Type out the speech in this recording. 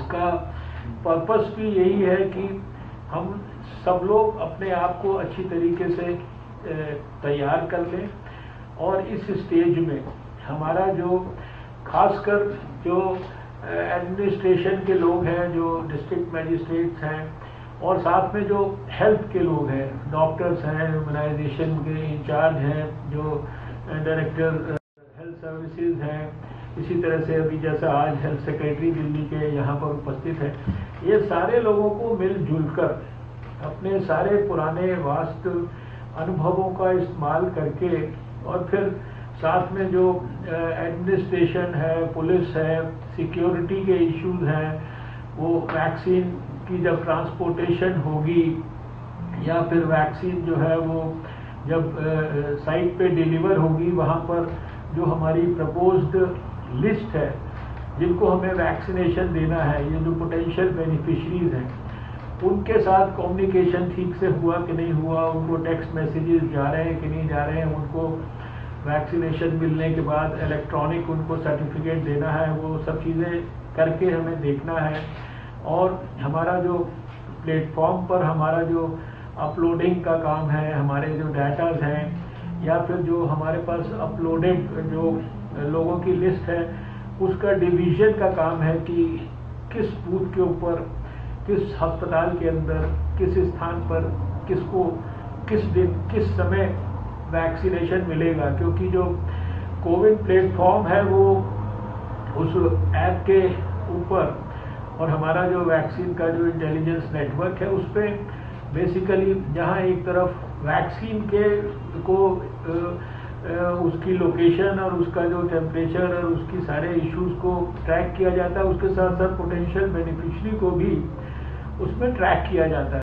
इसका पर्पस भी यही है कि हम सब लोग अपने आप को अच्छी तरीके से तैयार कर लें और इस स्टेज में हमारा जो खासकर जो एडमिनिस्ट्रेशन के लोग हैं, जो डिस्ट्रिक्ट मजिस्ट्रेट्स हैं और साथ में जो हेल्थ के लोग हैं, डॉक्टर्स हैं, इम्यूनाइजेशन के इंचार्ज हैं, जो डायरेक्टर हेल्थ सर्विसेज हैं, इसी तरह से अभी जैसा आज हेल्थ सेक्रेटरी दिल्ली के यहाँ पर उपस्थित है, ये सारे लोगों को मिलजुल कर अपने सारे पुराने वास्तु अनुभवों का इस्तेमाल करके और फिर साथ में जो एडमिनिस्ट्रेशन है, पुलिस है, सिक्योरिटी के इश्यूज हैं, वो वैक्सीन की जब ट्रांसपोर्टेशन होगी या फिर वैक्सीन जो है वो जब साइट पे डिलीवर होगी, वहाँ पर जो हमारी प्रपोज्ड लिस्ट है जिनको हमें वैक्सीनेशन देना है, ये जो पोटेंशियल बेनिफिशरीज हैं, उनके साथ कम्युनिकेशन ठीक से हुआ कि नहीं हुआ, उनको टेक्स्ट मैसेजेस जा रहे हैं कि नहीं जा रहे हैं, उनको वैक्सीनेशन मिलने के बाद इलेक्ट्रॉनिक उनको सर्टिफिकेट देना है, वो सब चीज़ें करके हमें देखना है। और हमारा जो प्लेटफॉर्म पर हमारा जो अपलोडिंग का काम है, हमारे जो डाटाज हैं या फिर जो हमारे पास अपलोडेड जो लोगों की लिस्ट है, उसका डिवीज़न का काम है कि किस बूथ के ऊपर, किस अस्पताल के अंदर, किस स्थान पर किसको किस दिन किस समय वैक्सीनेशन मिलेगा। क्योंकि जो कोविन प्लेटफॉर्म है वो उस ऐप के ऊपर और हमारा जो वैक्सीन का जो इंटेलिजेंस नेटवर्क है उस पर बेसिकली जहाँ एक तरफ वैक्सीन के को उसकी लोकेशन और उसका जो टेम्परेचर और उसकी सारे इश्यूज को ट्रैक किया जाता है, उसके साथ साथ पोटेंशियल बेनिफिशरी को भी उसमें ट्रैक किया जाता है।